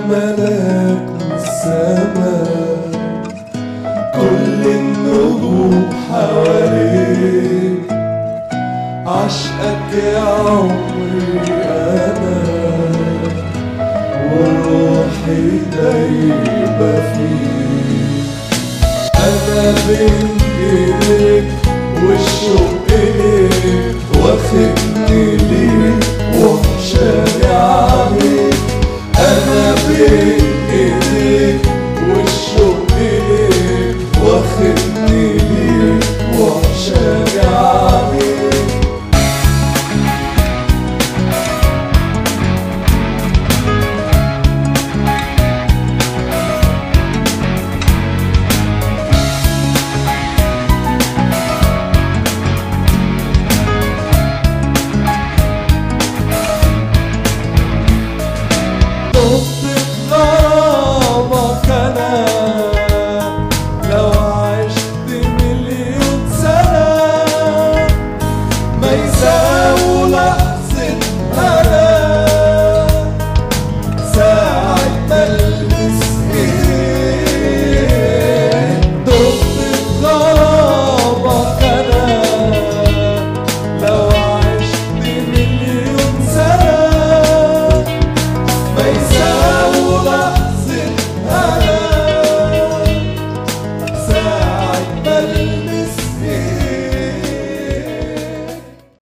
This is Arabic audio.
ملاك من السماء، كل النجوم حواليك، عشقك يا عمري أنا، وروحي دايبة فيك. أنا بين إيديك والشوق إليك واخد